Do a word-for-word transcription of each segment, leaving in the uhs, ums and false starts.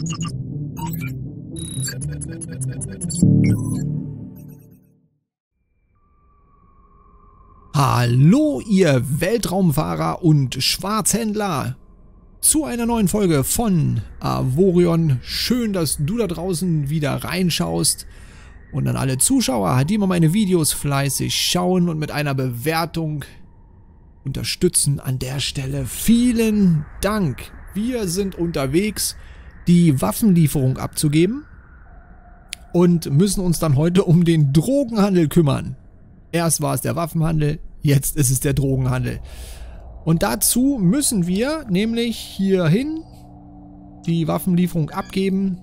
Hallo ihr Weltraumfahrer und Schwarzhändler zu einer neuen Folge von Avorion. Schön, dass du da draußen wieder reinschaust und an alle Zuschauer, die immer meine Videos fleißig schauen und mit einer Bewertung unterstützen. An der Stelle vielen Dank. Wir sind unterwegs, die Waffenlieferung abzugeben und müssen uns dann heute um den Drogenhandel kümmern. Erst war es der Waffenhandel, jetzt ist es der Drogenhandel. Und dazu müssen wir nämlich hierhin die Waffenlieferung abgeben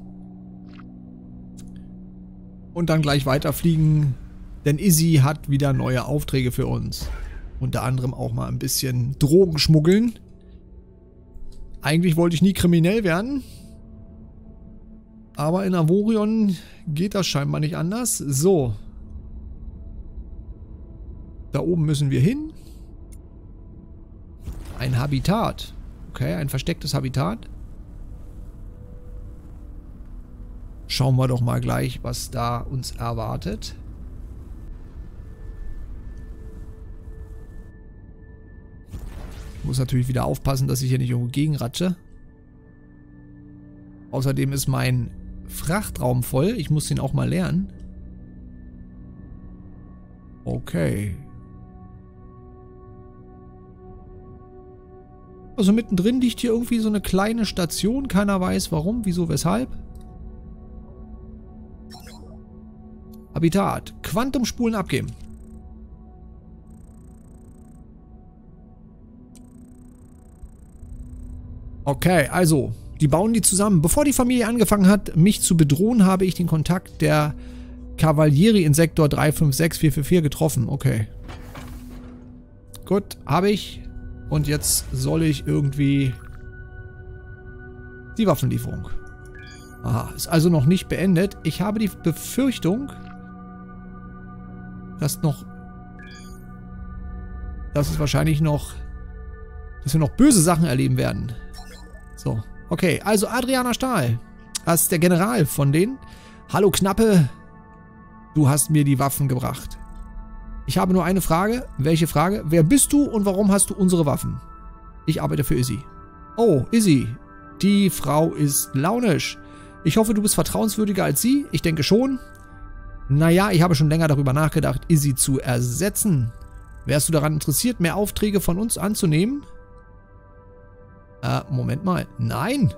und dann gleich weiterfliegen, denn Izzy hat wieder neue Aufträge für uns. Unter anderem auch mal ein bisschen Drogen schmuggeln. Eigentlich wollte ich nie kriminell werden, aber in Avorion geht das scheinbar nicht anders. So. Da oben müssen wir hin. Ein Habitat. Okay, ein verstecktes Habitat. Schauen wir doch mal gleich, was da uns erwartet. Ich muss natürlich wieder aufpassen, dass ich hier nicht irgendwo gegenratsche. Außerdem ist mein Frachtraum voll. Ich muss den auch mal leeren. Okay. Also mittendrin liegt hier irgendwie so eine kleine Station. Keiner weiß warum, wieso, weshalb. Habitat. Quantumspulen abgeben. Okay, also, die bauen die zusammen. Bevor die Familie angefangen hat, mich zu bedrohen, habe ich den Kontakt der Cavalieri in Sektor drei fünf sechs vier vier vier getroffen. Okay. Gut, habe ich. Und jetzt soll ich irgendwie die Waffenlieferung. Aha, ist also noch nicht beendet. Ich habe die Befürchtung, dass noch... dass es wahrscheinlich noch... dass wir noch böse Sachen erleben werden. So, okay. Also Adriana Stahl. Das ist der General von denen. Hallo Knappe. Du hast mir die Waffen gebracht. Ich habe nur eine Frage. Welche Frage? Wer bist du und warum hast du unsere Waffen? Ich arbeite für Izzy. Oh, Izzy. Die Frau ist launisch. Ich hoffe, du bist vertrauenswürdiger als sie. Ich denke schon. Naja, ich habe schon länger darüber nachgedacht, Izzy zu ersetzen. Wärst du daran interessiert, mehr Aufträge von uns anzunehmen? Äh, Moment mal. Nein.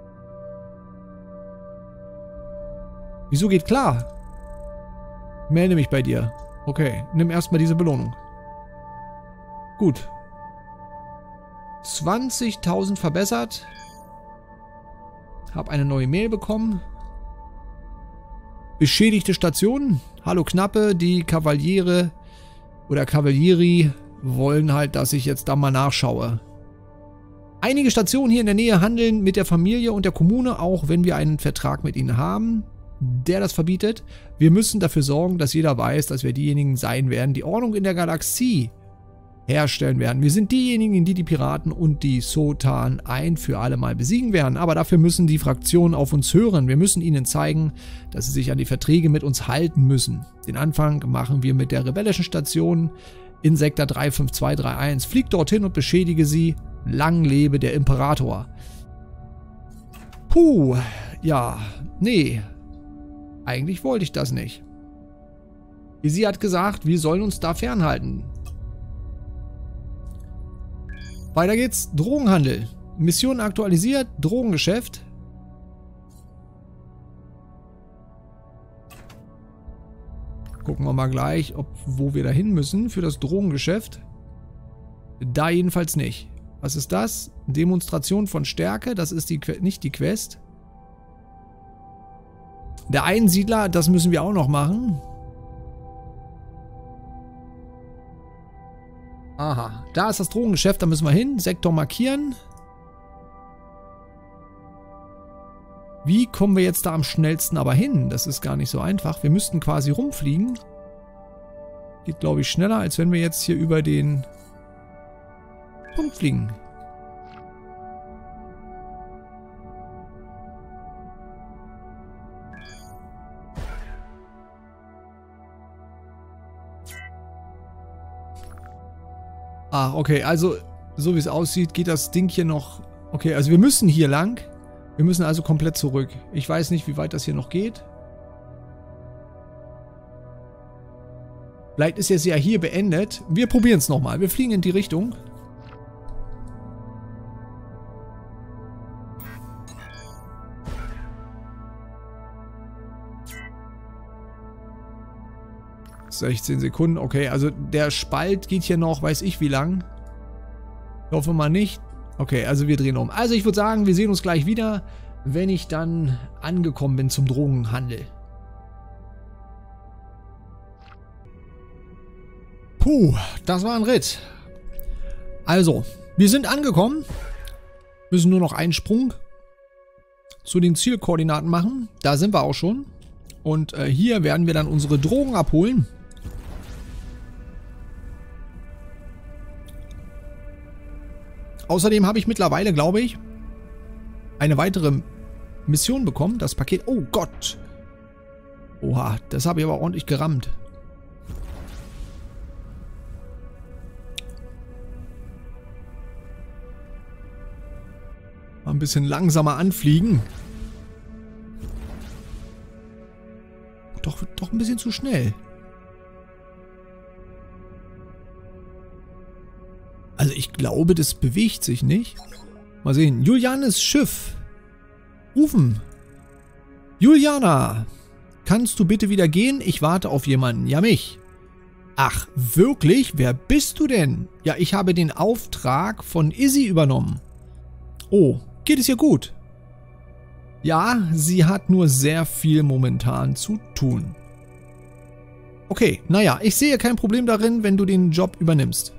Wieso geht klar? Melde mich bei dir. Okay, nimm erstmal diese Belohnung. Gut. zwanzigtausend verbessert. Hab eine neue Mail bekommen. Beschädigte Stationen. Hallo Knappe, die Kavaliere oder Cavalieri wollen halt, dass ich jetzt da mal nachschaue. Einige Stationen hier in der Nähe handeln mit der Familie und der Kommune, auch wenn wir einen Vertrag mit ihnen haben, der das verbietet. Wir müssen dafür sorgen, dass jeder weiß, dass wir diejenigen sein werden, die Ordnung in der Galaxie herstellen werden. Wir sind diejenigen, die die Piraten und die Sotan ein für alle Mal besiegen werden. Aber dafür müssen die Fraktionen auf uns hören. Wir müssen ihnen zeigen, dass sie sich an die Verträge mit uns halten müssen. Den Anfang machen wir mit der rebellischen Station in Sektor drei fünf zwei drei eins. Flieg dorthin und beschädige sie. Lang lebe der Imperator. Puh, ja, nee. Eigentlich wollte ich das nicht. Sie hat gesagt, wir sollen uns da fernhalten. Weiter geht's. Drogenhandel. Mission aktualisiert. Drogengeschäft. Gucken wir mal gleich, ob, wo wir da hin müssen für das Drogengeschäft. Da jedenfalls nicht. Was ist das? Demonstration von Stärke. Das ist die, nicht die Quest. Der Einsiedler, das müssen wir auch noch machen. Aha, da ist das Drogengeschäft, da müssen wir hin. Sektor markieren. Wie kommen wir jetzt da am schnellsten aber hin? Das ist gar nicht so einfach. Wir müssten quasi rumfliegen. Geht, glaube ich, schneller, als wenn wir jetzt hier über den Punkt fliegen. Ah, okay, also so wie es aussieht, geht das Ding hier noch... Okay, also wir müssen hier lang. Wir müssen also komplett zurück. Ich weiß nicht, wie weit das hier noch geht. Vielleicht ist jetzt ja hier beendet. Wir probieren es nochmal. Wir fliegen in die Richtung. sechzehn Sekunden. Okay, also der Spalt geht hier noch, weiß ich wie lang. Ich hoffe mal nicht. Okay, also wir drehen um. Also ich würde sagen, wir sehen uns gleich wieder, wenn ich dann angekommen bin zum Drogenhandel. Puh, das war ein Ritt. Also, wir sind angekommen. Müssen nur noch einen Sprung zu den Zielkoordinaten machen. Da sind wir auch schon. Und äh, hier werden wir dann unsere Drogen abholen. Außerdem habe ich mittlerweile, glaube ich, eine weitere Mission bekommen. Das Paket... Oh Gott! Oha, das habe ich aber ordentlich gerammt. Mal ein bisschen langsamer anfliegen. Doch, doch ein bisschen zu schnell. Also ich glaube, das bewegt sich nicht. Mal sehen. Julianes Schiff. Rufen. Juliana, kannst du bitte wieder gehen? Ich warte auf jemanden. Ja, mich. Ach, wirklich? Wer bist du denn? Ja, ich habe den Auftrag von Izzy übernommen. Oh, geht es ihr gut? Ja, sie hat nur sehr viel momentan zu tun. Okay, naja, ich sehe kein Problem darin, wenn du den Job übernimmst.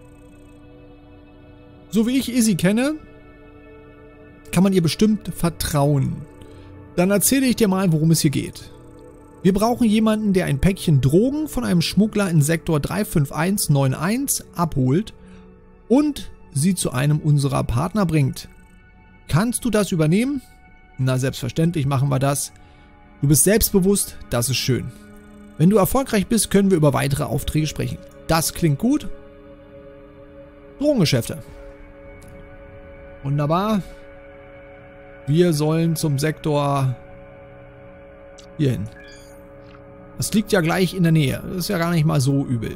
So wie ich Izzy kenne, kann man ihr bestimmt vertrauen. Dann erzähle ich dir mal, worum es hier geht. Wir brauchen jemanden, der ein Päckchen Drogen von einem Schmuggler in Sektor drei fünf eins neun eins abholt und sie zu einem unserer Partner bringt. Kannst du das übernehmen? Na, selbstverständlich machen wir das. Du bist selbstbewusst, das ist schön. Wenn du erfolgreich bist, können wir über weitere Aufträge sprechen. Das klingt gut. Drogengeschäfte. Wunderbar. Wir sollen zum Sektor hierhin. Das liegt ja gleich in der Nähe. Das ist ja gar nicht mal so übel.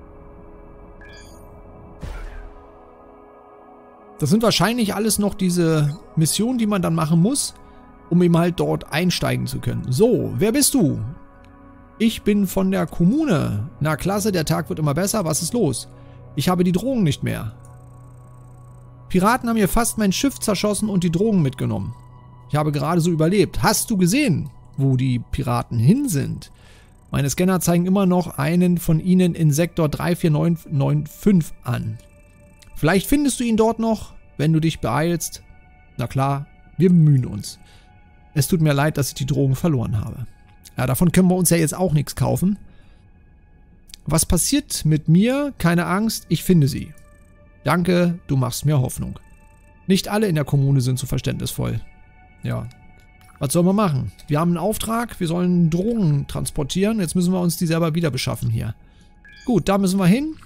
Das sind wahrscheinlich alles noch diese Missionen, die man dann machen muss, um eben halt dort einsteigen zu können. So, wer bist du? Ich bin von der Kommune. Na klasse, der Tag wird immer besser. Was ist los? Ich habe die Drogen nicht mehr. Piraten haben mir fast mein Schiff zerschossen und die Drogen mitgenommen. Ich habe gerade so überlebt. Hast du gesehen, wo die Piraten hin sind? Meine Scanner zeigen immer noch einen von ihnen in Sektor drei vier neun neun fünf an. Vielleicht findest du ihn dort noch, wenn du dich beeilst. Na klar, wir bemühen uns. Es tut mir leid, dass ich die Drogen verloren habe. Ja, davon können wir uns ja jetzt auch nichts kaufen. Was passiert mit mir? Keine Angst, ich finde sie. Danke, du machst mir Hoffnung. Nicht alle in der Kommune sind so verständnisvoll. Ja. Was soll man machen? Wir haben einen Auftrag, wir sollen Drogen transportieren. Jetzt müssen wir uns die selber wieder beschaffen hier. Gut, da müssen wir hin.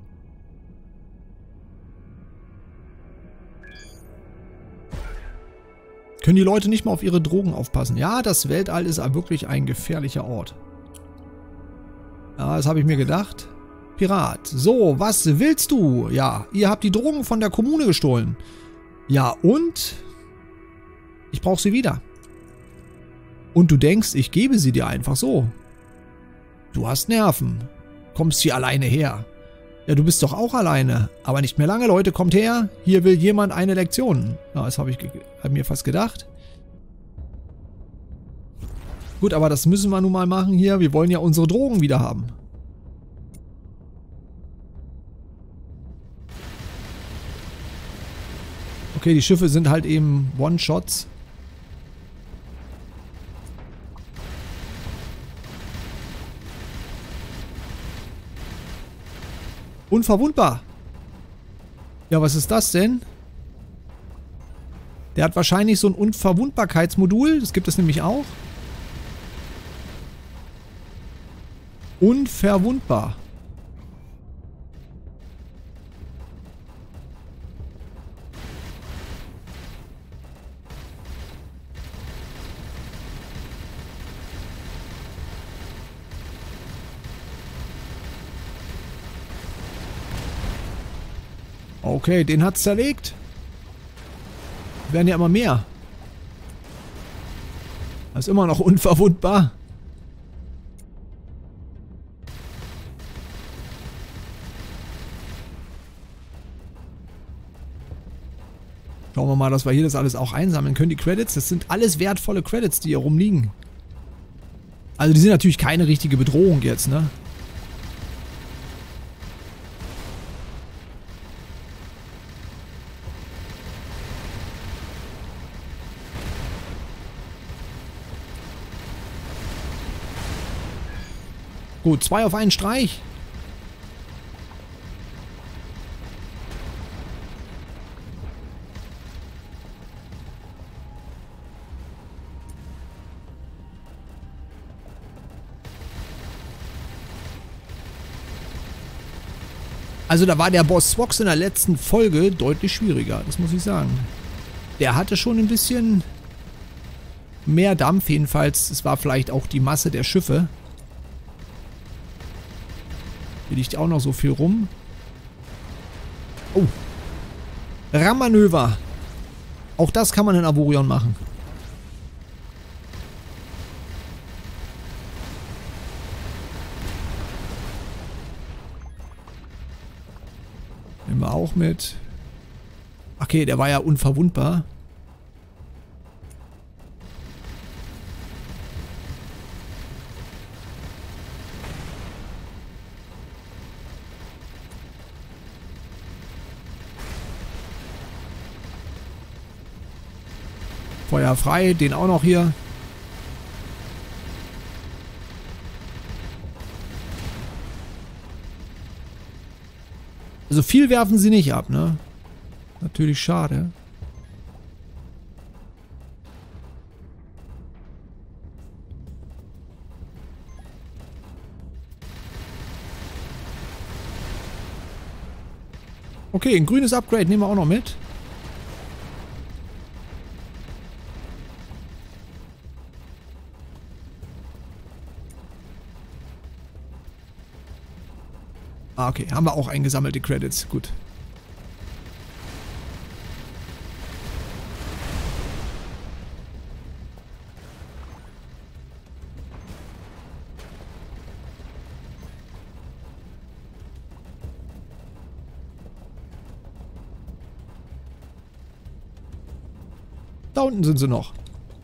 Können die Leute nicht mal auf ihre Drogen aufpassen? Ja, das Weltall ist wirklich ein gefährlicher Ort. Ja, das habe ich mir gedacht. Pirat. So, was willst du? Ja, ihr habt die Drogen von der Kommune gestohlen. Ja, und? Ich brauche sie wieder. Und du denkst, ich gebe sie dir einfach so. Du hast Nerven. Kommst hier alleine her. Ja, du bist doch auch alleine. Aber nicht mehr lange, Leute. Kommt her. Hier will jemand eine Lektion. Ja, das habe ich hab mir fast gedacht. Gut, aber das müssen wir nun mal machen hier. Wir wollen ja unsere Drogen wieder haben. Okay, die Schiffe sind halt eben One-Shots. Unverwundbar. Ja, was ist das denn? Der hat wahrscheinlich so ein Unverwundbarkeitsmodul. Das gibt es nämlich auch. Unverwundbar. Okay, den hat's zerlegt. Werden ja immer mehr. Das ist immer noch unverwundbar. Schauen wir mal, dass wir hier das alles auch einsammeln können. Die Credits, das sind alles wertvolle Credits, die hier rumliegen. Also die sind natürlich keine richtige Bedrohung jetzt, ne? Gut, zwei auf einen Streich. Also da war der Boss Swox in der letzten Folge deutlich schwieriger, das muss ich sagen. Der hatte schon ein bisschen mehr Dampf, jedenfalls. Es war vielleicht auch die Masse der Schiffe. Hier liegt auch noch so viel rum. Oh. Rammanöver. Auch das kann man in Avorion machen. Nehmen wir auch mit. Okay, der war ja unverwundbar. Feuer frei, den auch noch hier. Also viel werfen sie nicht ab, ne? Natürlich schade. Okay, ein grünes Upgrade nehmen wir auch noch mit. Ah, okay. Haben wir auch eingesammelte Credits. Gut. Da unten sind sie noch.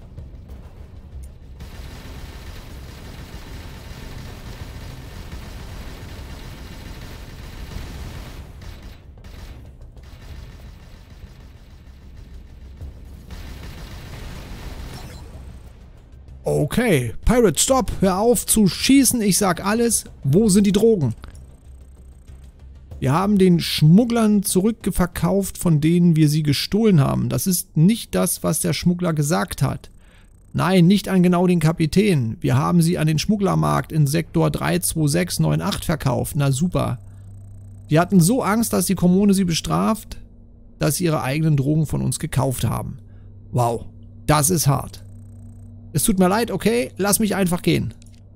Okay, Pirate, stopp! Hör auf zu schießen, ich sag alles. Wo sind die Drogen? Wir haben den Schmugglern zurückverkauft, von denen wir sie gestohlen haben. Das ist nicht das, was der Schmuggler gesagt hat. Nein, nicht an genau den Kapitän. Wir haben sie an den Schmugglermarkt in Sektor drei zwei sechs neun acht verkauft. Na super. Die hatten so Angst, dass die Kommune sie bestraft, dass sie ihre eigenen Drogen von uns gekauft haben. Wow, das ist hart. Es tut mir leid, okay, lass mich einfach gehen.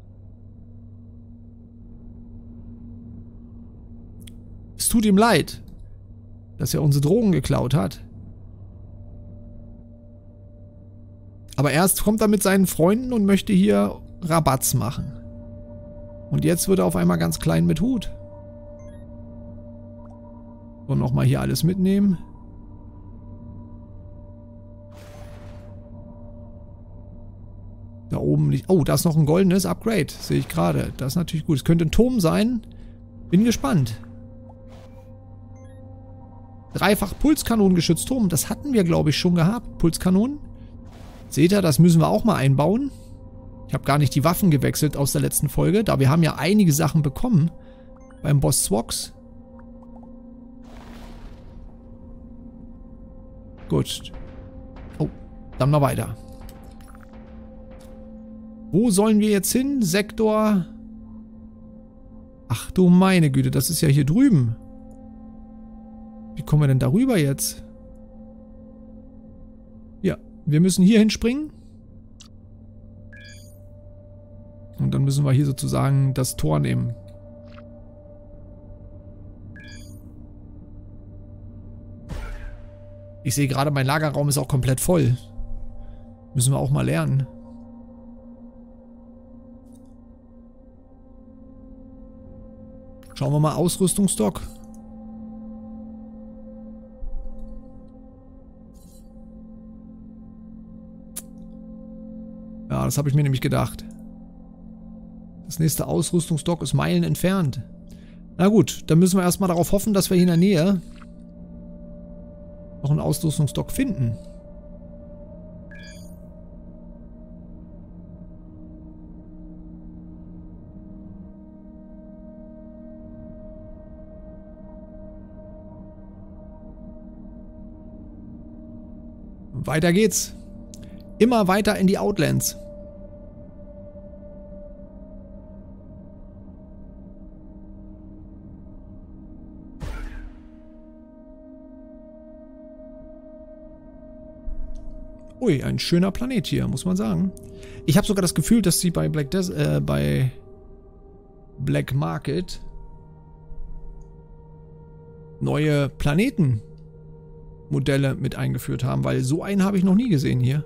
Es tut ihm leid, dass er unsere Drogen geklaut hat. Aber erst kommt er mit seinen Freunden und möchte hier Rabatz machen. Und jetzt wird er auf einmal ganz klein mit Hut. Und nochmal hier alles mitnehmen. Da oben liegt... Oh, da ist noch ein goldenes Upgrade. Sehe ich gerade. Das ist natürlich gut. Es könnte ein Turm sein. Bin gespannt. Dreifach Pulskanonengeschützt Turm. Das hatten wir, glaube ich, schon gehabt. Pulskanonen. Seht ihr, das müssen wir auch mal einbauen. Ich habe gar nicht die Waffen gewechselt aus der letzten Folge. Da wir haben ja einige Sachen bekommen. Beim Boss Swox. Gut. Oh, dann mal weiter. Wo sollen wir jetzt hin? Sektor... Ach du meine Güte, das ist ja hier drüben. Wie kommen wir denn darüber jetzt? Ja, wir müssen hier hinspringen. Und dann müssen wir hier sozusagen das Tor nehmen. Ich sehe gerade, mein Lagerraum ist auch komplett voll. Müssen wir auch mal lernen. Schauen wir mal Ausrüstungsstock. Ja, das habe ich mir nämlich gedacht. Das nächste Ausrüstungsstock ist Meilen entfernt. Na gut, dann müssen wir erstmal darauf hoffen, dass wir hier in der Nähe noch einen Ausrüstungsstock finden. Weiter geht's. Immer weiter in die Outlands. Ui, ein schöner Planet hier, muss man sagen. Ich habe sogar das Gefühl, dass sie bei Black, Des äh, bei Black Market neue Planetenmodelle mit eingeführt haben, weil so einen habe ich noch nie gesehen hier.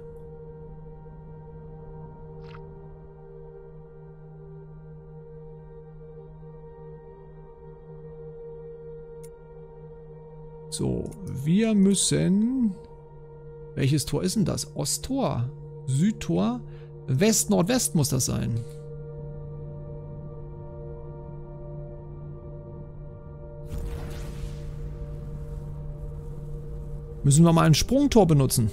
So, wir müssen... Welches Tor ist denn das? Osttor? Südtor? West-Nordwest muss das sein. Müssen wir mal ein Sprungtor benutzen.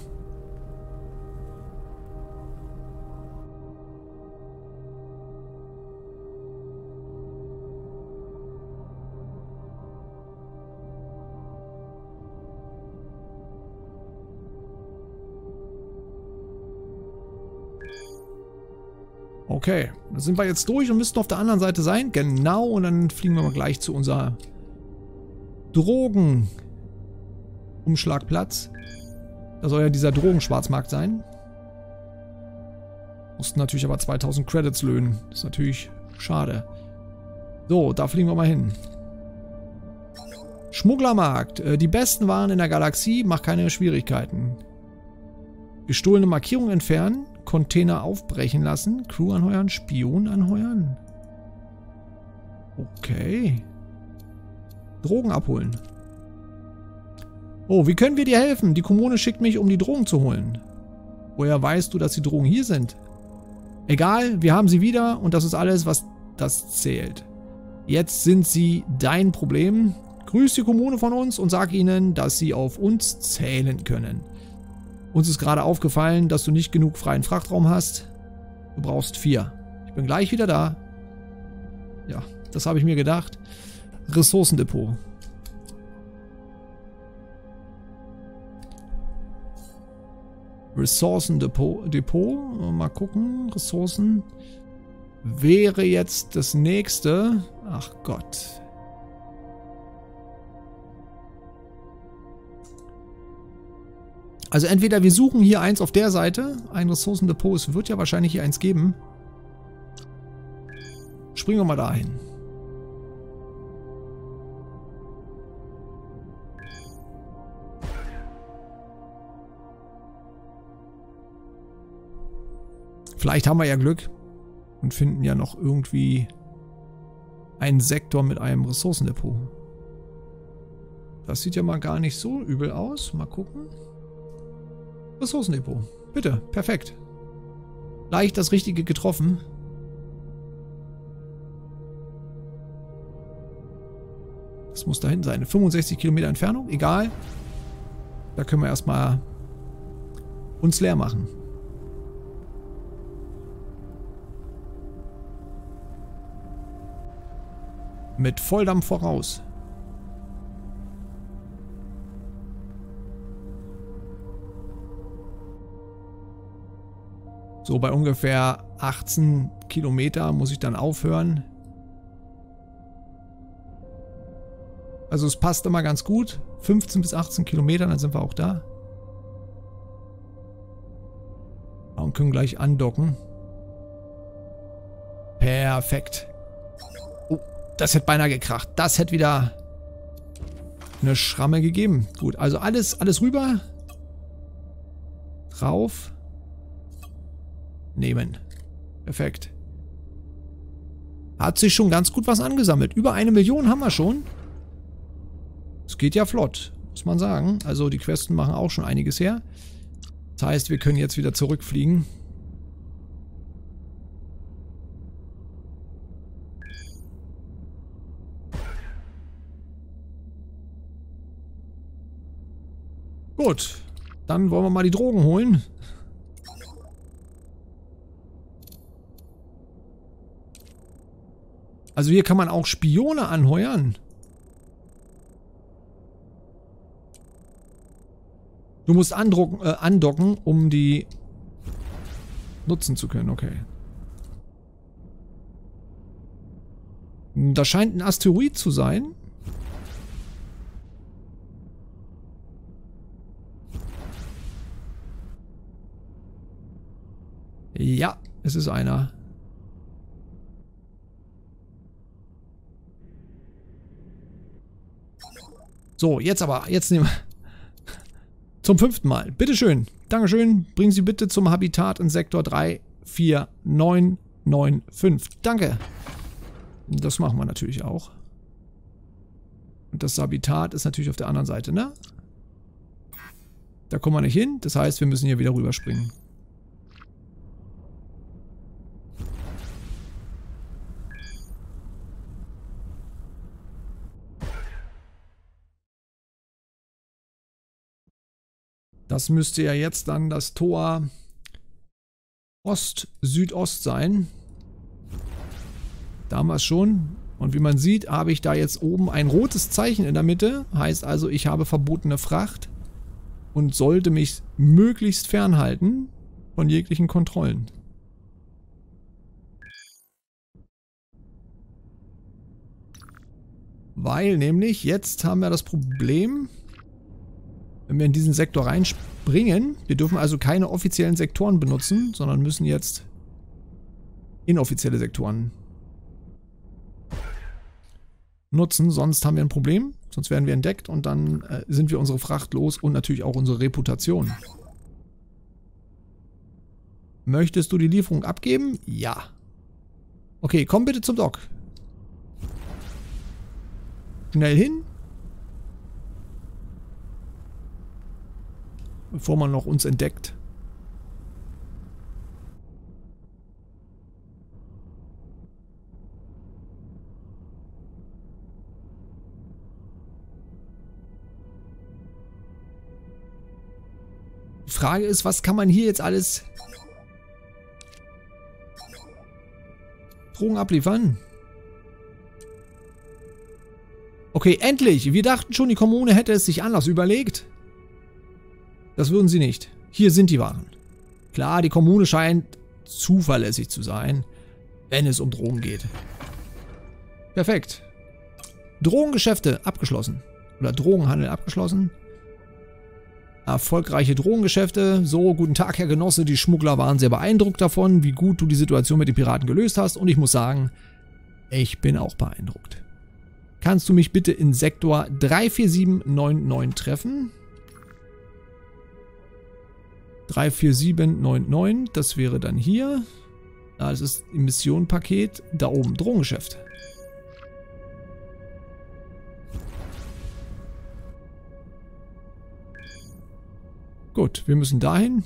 Okay, dann sind wir jetzt durch und müssten auf der anderen Seite sein. Genau, und dann fliegen wir mal gleich zu unserer Drogen-Umschlagplatz. Da soll ja dieser Drogenschwarzmarkt sein. Mussten natürlich aber zweitausend Credits löhnen. Das ist natürlich schade. So, da fliegen wir mal hin. Schmugglermarkt. Die besten Waren in der Galaxie. Macht keine Schwierigkeiten. Gestohlene Markierung entfernen. Container aufbrechen lassen. Crew anheuern. Spion anheuern. Okay. Drogen abholen. Oh, wie können wir dir helfen? Die Kommune schickt mich, um die Drogen zu holen. Woher weißt du, dass die Drogen hier sind? Egal, wir haben sie wieder und das ist alles, was das zählt. Jetzt sind sie dein Problem. Grüß die Kommune von uns und sag ihnen, dass sie auf uns zählen können. Uns ist gerade aufgefallen, dass du nicht genug freien Frachtraum hast. Du brauchst vier. Ich bin gleich wieder da. Ja, das habe ich mir gedacht. Ressourcendepot. Ressourcendepot. Depot. Mal gucken. Ressourcen. Wäre jetzt das nächste. Ach Gott. Also entweder wir suchen hier eins auf der Seite, ein Ressourcendepot, es wird ja wahrscheinlich hier eins geben. Springen wir mal dahin. Vielleicht haben wir ja Glück und finden ja noch irgendwie einen Sektor mit einem Ressourcendepot. Das sieht ja mal gar nicht so übel aus. Mal gucken. Ressourcendepot. Bitte, perfekt. Leicht das Richtige getroffen. Das muss dahin sein. fünfundsechzig Kilometer Entfernung, egal. Da können wir erstmal uns leer machen. Mit Volldampf voraus. So, bei ungefähr achtzehn Kilometer muss ich dann aufhören. Also es passt immer ganz gut. fünfzehn bis achtzehn Kilometer, dann sind wir auch da. Und können gleich andocken. Perfekt. Oh, das hätte beinahe gekracht. Das hätte wieder eine Schramme gegeben. Gut, also alles, alles rüber. Drauf. Nehmen. Perfekt. Hat sich schon ganz gut was angesammelt. Über eine Million haben wir schon. Es geht ja flott, muss man sagen. Also die Questen machen auch schon einiges her. Das heißt, wir können jetzt wieder zurückfliegen. Gut, dann wollen wir mal die Drogen holen. Also hier kann man auch Spione anheuern. Du musst andrucken, äh, andocken, um die nutzen zu können. Okay. Das scheint ein Asteroid zu sein. Ja, es ist einer. So, jetzt aber, jetzt nehmen wir zum fünften Mal. Bitteschön. Dankeschön. Bringen Sie bitte zum Habitat in Sektor drei vier neun neun fünf. Danke. Das machen wir natürlich auch. Und das Habitat ist natürlich auf der anderen Seite, ne? Da kommen wir nicht hin. Das heißt, wir müssen hier wieder rüberspringen. Das müsste ja jetzt dann das Tor Ost-Südost sein. Damals schon. Und wie man sieht, habe ich da jetzt oben ein rotes Zeichen in der Mitte. Heißt also, ich habe verbotene Fracht und sollte mich möglichst fernhalten von jeglichen Kontrollen. Weil nämlich jetzt haben wir das Problem, wenn wir in diesen Sektor reinspringen, wir dürfen also keine offiziellen Sektoren benutzen, sondern müssen jetzt inoffizielle Sektoren nutzen, sonst haben wir ein Problem, sonst werden wir entdeckt und dann äh, sind wir unsere Fracht los und natürlich auch unsere Reputation. Möchtest du die Lieferung abgeben? Ja. Okay, komm bitte zum Dock. Schnell hin. Bevor man noch uns entdeckt. Die Frage ist, was kann man hier jetzt alles Drogen abliefern? Okay, endlich! Wir dachten schon, die Kommune hätte es sich anders überlegt. Das würden sie nicht. Hier sind die Waren. Klar, die Kommune scheint zuverlässig zu sein, wenn es um Drogen geht. Perfekt. Drogengeschäfte abgeschlossen. Oder Drogenhandel abgeschlossen. Erfolgreiche Drogengeschäfte. So, guten Tag, Herr Genosse. Die Schmuggler waren sehr beeindruckt davon, wie gut du die Situation mit den Piraten gelöst hast. Und ich muss sagen, ich bin auch beeindruckt. Kannst du mich bitte in Sektor drei vier sieben neun neun treffen? drei vier sieben neun neun, das wäre dann hier. Das ist im Missionenpaket. Da oben, Drogengeschäft. Gut, wir müssen dahin.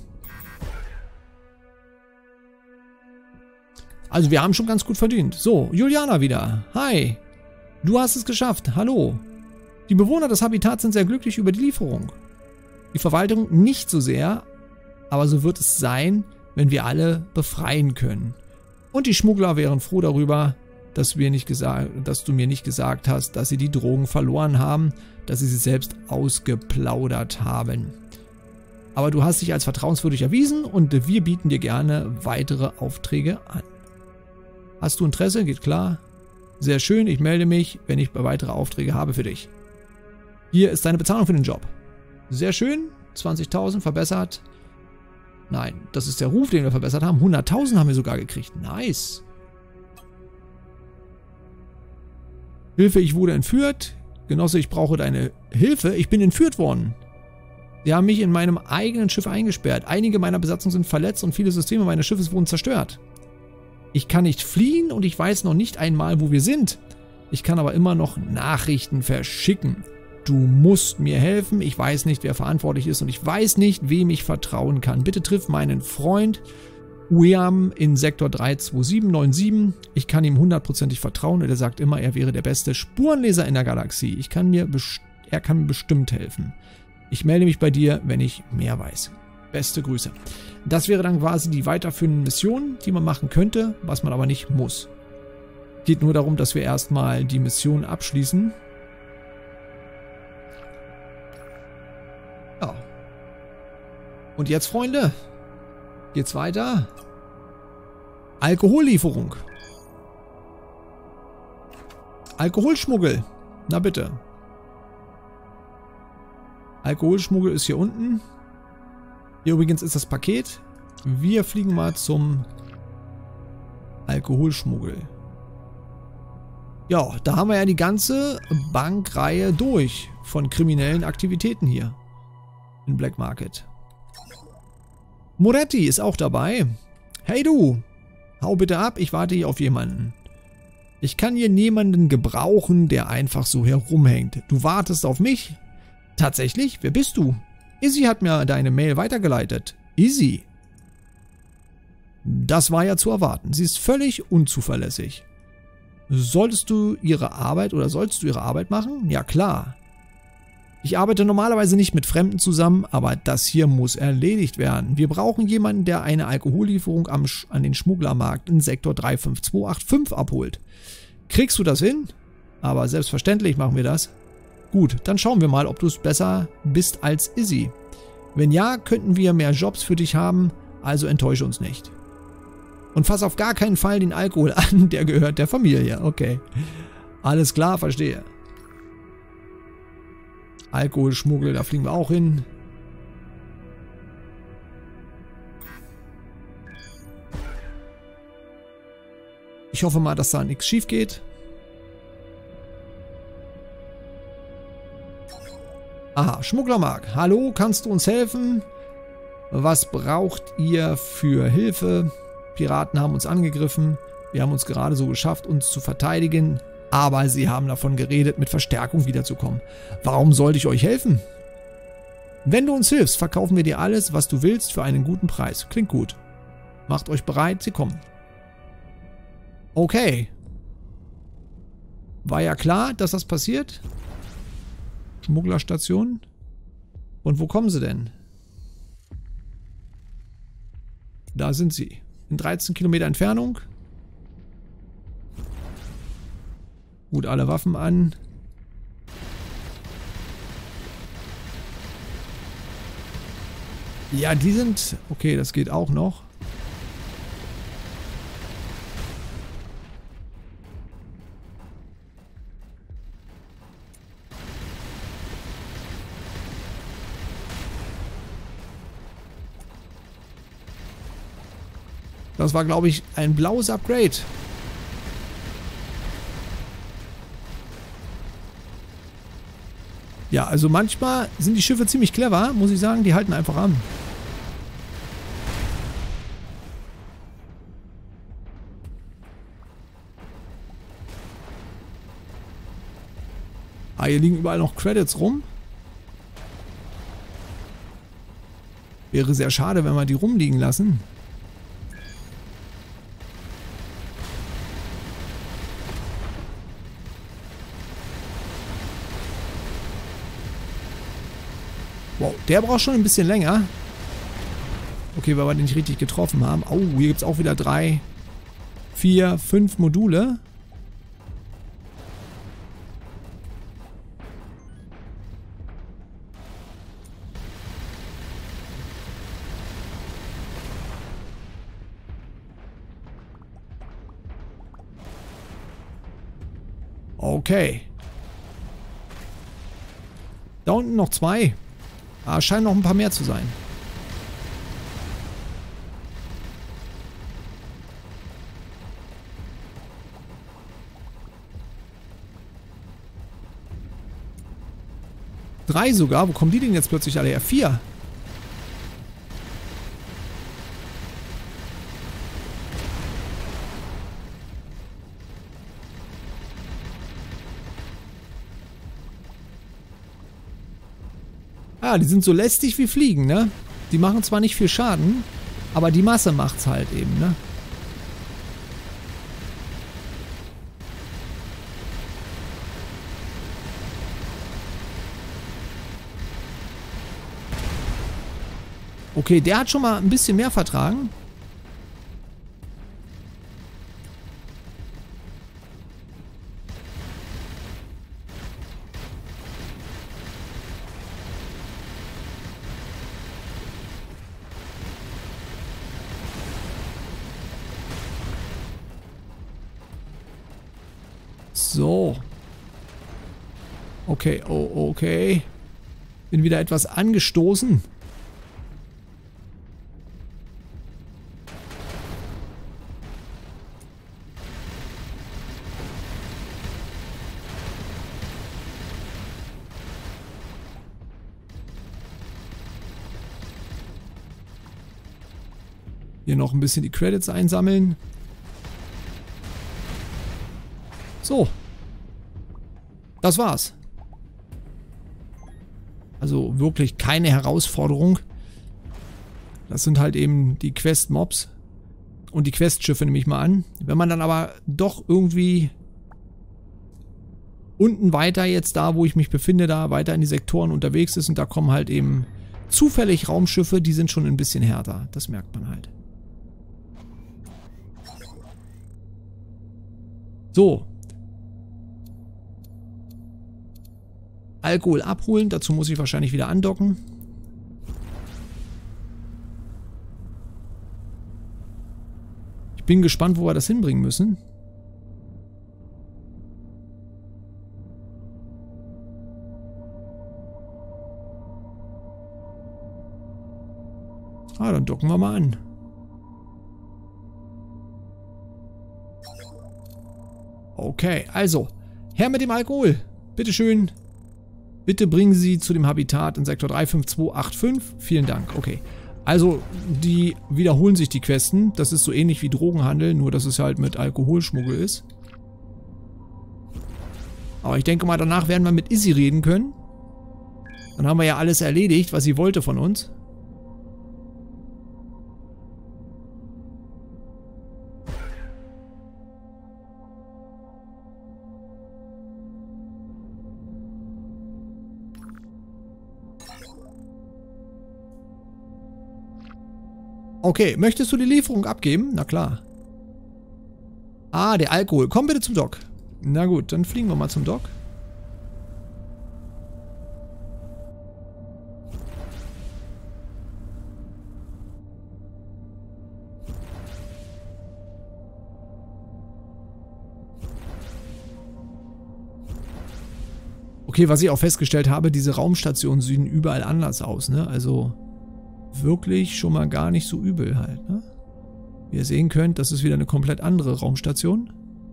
Also wir haben schon ganz gut verdient. So, Juliana wieder. Hi. Du hast es geschafft. Hallo. Die Bewohner des Habitats sind sehr glücklich über die Lieferung. Die Verwaltung nicht so sehr, aber so wird es sein, wenn wir alle befreien können. Und die Schmuggler wären froh darüber, dass, wir nicht gesagt, dass du mir nicht gesagt hast, dass sie die Drogen verloren haben, dass sie sie selbst ausgeplaudert haben. Aber du hast dich als vertrauenswürdig erwiesen und wir bieten dir gerne weitere Aufträge an. Hast du Interesse? Geht klar. Sehr schön, ich melde mich, wenn ich weitere Aufträge habe für dich. Hier ist deine Bezahlung für den Job. Sehr schön, zwanzigtausend verbessert. Nein, das ist der Ruf, den wir verbessert haben. hunderttausend haben wir sogar gekriegt. Nice. Hilfe, ich wurde entführt. Genosse, ich brauche deine Hilfe. Ich bin entführt worden. Sie haben mich in meinem eigenen Schiff eingesperrt. Einige meiner Besatzung sind verletzt und viele Systeme meines Schiffes wurden zerstört. Ich kann nicht fliehen und ich weiß noch nicht einmal, wo wir sind. Ich kann aber immer noch Nachrichten verschicken. Du musst mir helfen. Ich weiß nicht, wer verantwortlich ist und ich weiß nicht, wem ich vertrauen kann. Bitte triff meinen Freund Ueam in Sektor drei zwei sieben neun sieben. Ich kann ihm hundertprozentig vertrauen und er sagt immer, er wäre der beste Spurenleser in der Galaxie. Ich kann mir er kann mir bestimmt helfen. Ich melde mich bei dir, wenn ich mehr weiß. Beste Grüße. Das wäre dann quasi die weiterführende Mission, die man machen könnte, was man aber nicht muss. Geht nur darum, dass wir erstmal die Mission abschließen. Ja. Und jetzt, Freunde, geht's weiter. Alkohollieferung. Alkoholschmuggel. Na bitte. Alkoholschmuggel ist hier unten. Hier übrigens ist das Paket. Wir fliegen mal zum Alkoholschmuggel. Ja, da haben wir ja die ganze Bankreihe durch von kriminellen Aktivitäten hier in Black Market. Moretti ist auch dabei. Hey du, hau bitte ab, ich warte hier auf jemanden. Ich kann hier niemanden gebrauchen, der einfach so herumhängt. Du wartest auf mich? Tatsächlich? Wer bist du? Izzy hat mir deine Mail weitergeleitet. Izzy? Das war ja zu erwarten. Sie ist völlig unzuverlässig. Solltest du ihre Arbeit oder sollst du ihre Arbeit machen? Ja klar. Ich arbeite normalerweise nicht mit Fremden zusammen, aber das hier muss erledigt werden. Wir brauchen jemanden, der eine Alkohollieferung am, an den Schmugglermarkt in Sektor drei fünf zwei acht fünf abholt. Kriegst du das hin? Aber selbstverständlich machen wir das. Gut, dann schauen wir mal, ob du es besser bist als Izzy. Wenn ja, könnten wir mehr Jobs für dich haben, also enttäusche uns nicht. Und fass auf gar keinen Fall den Alkohol an, der gehört der Familie. Okay, alles klar, verstehe. Alkoholschmuggel, da fliegen wir auch hin. Ich hoffe mal, dass da nichts schief geht. Aha, Schmugglermarkt. Hallo, kannst du uns helfen? Was braucht ihr für Hilfe? Piraten haben uns angegriffen. Wir haben uns gerade so geschafft, uns zu verteidigen. Aber sie haben davon geredet, mit Verstärkung wiederzukommen. Warum sollte ich euch helfen? Wenn du uns hilfst, verkaufen wir dir alles, was du willst, für einen guten Preis. Klingt gut. Macht euch bereit, sie kommen. Okay. War ja klar, dass das passiert. Schmugglerstation. Und wo kommen sie denn? Da sind sie. In dreizehn Kilometer Entfernung. Gut, alle Waffen an. Ja, die sind... Okay, das geht auch noch. Das war, glaube ich, ein blaues Upgrade. Ja, also manchmal sind die Schiffe ziemlich clever, muss ich sagen. Die halten einfach an. Ah, hier liegen überall noch Credits rum. Wäre sehr schade, wenn wir die rumliegen lassen. Wow, der braucht schon ein bisschen länger. Okay, weil wir den nicht richtig getroffen haben. Oh, hier gibt es auch wieder drei, vier, fünf Module. Okay. Da unten noch zwei. Ah, scheinen noch ein paar mehr zu sein. Drei sogar. Wo kommen die denn jetzt plötzlich alle her? Vier. Ah, die sind so lästig wie Fliegen, ne? Die machen zwar nicht viel Schaden, aber die Masse macht's halt eben, ne? Okay, der hat schon mal ein bisschen mehr vertragen. So. Okay, oh, okay. Bin wieder etwas angestoßen. Hier noch ein bisschen die Credits einsammeln. So. Das war's. Also wirklich keine Herausforderung. Das sind halt eben die Quest-Mobs. Und die Quest-Schiffe nehme ich mal an. Wenn man dann aber doch irgendwie unten weiter jetzt da, wo ich mich befinde, da weiter in die Sektoren unterwegs ist und da kommen halt eben zufällig Raumschiffe, die sind schon ein bisschen härter. Das merkt man halt. So. Alkohol abholen. Dazu muss ich wahrscheinlich wieder andocken. Ich bin gespannt, wo wir das hinbringen müssen. Ah, dann docken wir mal an. Okay, also, her mit dem Alkohol. Bitteschön. Bitte bringen Sie zu dem Habitat in Sektor drei fünf zwei acht fünf. Vielen Dank. Okay. Also, die wiederholen sich die Questen. Das ist so ähnlich wie Drogenhandel, nur dass es halt mit Alkoholschmuggel ist. Aber ich denke mal, danach werden wir mit Izzy reden können. Dann haben wir ja alles erledigt, was sie wollte von uns. Okay, möchtest du die Lieferung abgeben? Na klar. Ah, der Alkohol. Komm bitte zum Dock. Na gut, dann fliegen wir mal zum Dock. Okay, was ich auch festgestellt habe, diese Raumstationen sehen überall anders aus, ne? Also wirklich schon mal gar nicht so übel halt, ne? Wie ihr sehen könnt, das ist wieder eine komplett andere Raumstation.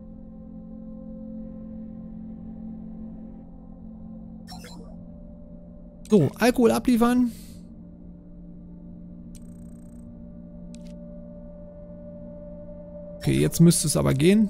So, Alkohol abliefern. Okay, jetzt müsste es aber gehen.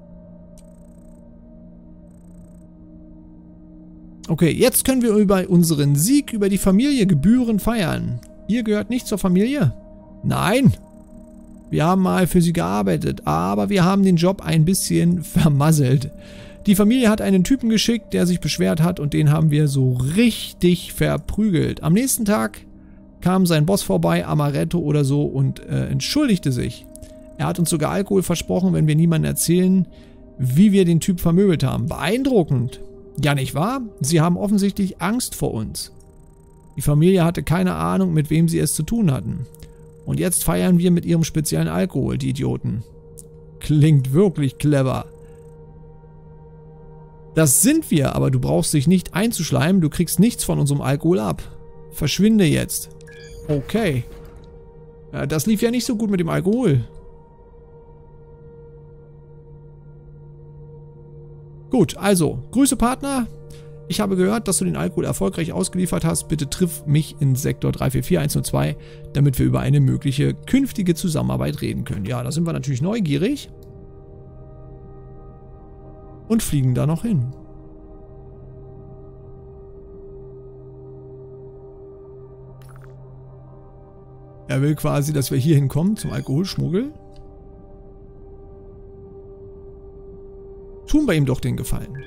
Okay, jetzt können wir über unseren Sieg über die Familie gebührend feiern. Ihr gehört nicht zur Familie? Nein. Wir haben mal für sie gearbeitet, aber wir haben den Job ein bisschen vermasselt. Die Familie hat einen Typen geschickt, der sich beschwert hat und den haben wir so richtig verprügelt. Am nächsten Tag kam sein Boss vorbei, Amaretto oder so, und äh, entschuldigte sich. Er hat uns sogar Alkohol versprochen, wenn wir niemandem erzählen, wie wir den Typ vermöbelt haben. Beeindruckend. Ja, nicht wahr? Sie haben offensichtlich Angst vor uns. Die Familie hatte keine Ahnung, mit wem sie es zu tun hatten. Und jetzt feiern wir mit ihrem speziellen Alkohol, die Idioten. Klingt wirklich clever. Das sind wir, aber du brauchst dich nicht einzuschleimen, du kriegst nichts von unserem Alkohol ab. Verschwinde jetzt. Okay. Ja, das lief ja nicht so gut mit dem Alkohol. Gut, also, Grüße Partner. Ich habe gehört, dass du den Alkohol erfolgreich ausgeliefert hast. Bitte triff mich in Sektor drei vier vier eins null zwei, damit wir über eine mögliche künftige Zusammenarbeit reden können. Ja, da sind wir natürlich neugierig. Und fliegen da noch hin. Er will quasi, dass wir hier hinkommen zum Alkoholschmuggel. Tun wir ihm doch den Gefallen.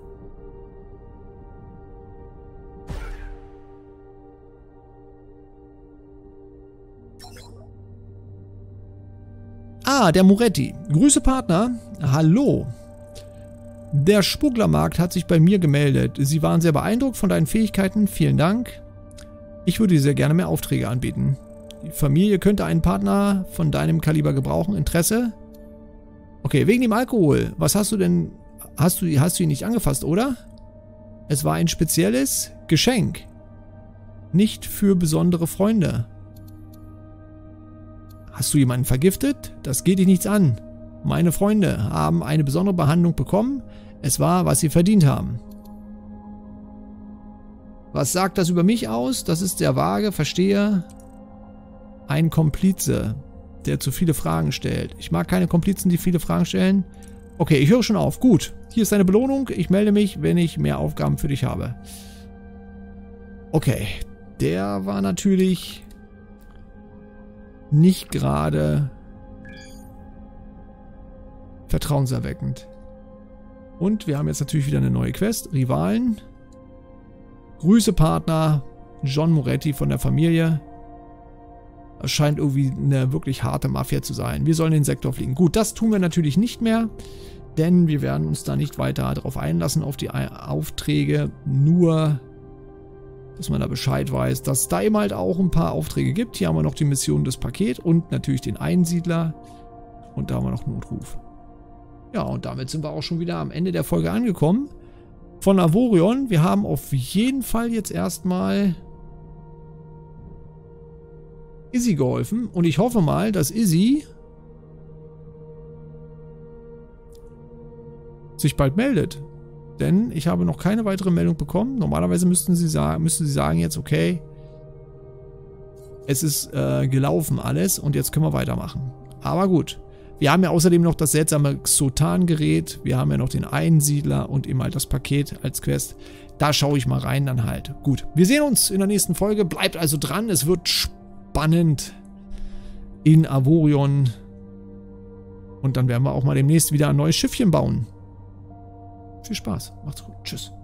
Ah, der Moretti. Grüße Partner. Hallo. Der Schmugglermarkt hat sich bei mir gemeldet. Sie waren sehr beeindruckt von deinen Fähigkeiten. Vielen Dank. Ich würde dir sehr gerne mehr Aufträge anbieten. Die Familie könnte einen Partner von deinem Kaliber gebrauchen. Interesse? Okay, wegen dem Alkohol. Was hast du denn... Hast du, hast du ihn nicht angefasst, oder? Es war ein spezielles Geschenk. Nicht für besondere Freunde. Hast du jemanden vergiftet? Das geht dich nichts an. Meine Freunde haben eine besondere Behandlung bekommen. Es war, was sie verdient haben. Was sagt das über mich aus? Das ist sehr vage, verstehe. Ein Komplize, der zu viele Fragen stellt. Ich mag keine Komplizen, die viele Fragen stellen. Okay, ich höre schon auf. Gut, hier ist deine Belohnung. Ich melde mich, wenn ich mehr Aufgaben für dich habe. Okay, der war natürlich nicht gerade vertrauenserweckend. Und wir haben jetzt natürlich wieder eine neue Quest. Rivalen. Grüße Partner. John Moretti von der Familie. Das scheint irgendwie eine wirklich harte Mafia zu sein. Wir sollen in den Sektor fliegen. Gut, das tun wir natürlich nicht mehr. Denn wir werden uns da nicht weiter darauf einlassen, auf die Aufträge. Nur, dass man da Bescheid weiß, dass es da eben halt auch ein paar Aufträge gibt. Hier haben wir noch die Mission des Paket und natürlich den Einsiedler. Und da haben wir noch Notruf. Ja, und damit sind wir auch schon wieder am Ende der Folge angekommen. Von Avorion. Wir haben auf jeden Fall jetzt erstmal Izzy geholfen. Und ich hoffe mal, dass Izzy sich bald meldet. Denn ich habe noch keine weitere Meldung bekommen. Normalerweise müssten sie sagen, müssten sie sagen jetzt, okay, es ist äh, gelaufen alles und jetzt können wir weitermachen. Aber gut. Wir haben ja außerdem noch das seltsame Xotan-Gerät. Wir haben ja noch den Einsiedler und eben halt das Paket als Quest. Da schaue ich mal rein dann halt. Gut, wir sehen uns in der nächsten Folge. Bleibt also dran. Es wird spannend in Avorion. Und dann werden wir auch mal demnächst wieder ein neues Schiffchen bauen. Viel Spaß. Macht's gut. Tschüss.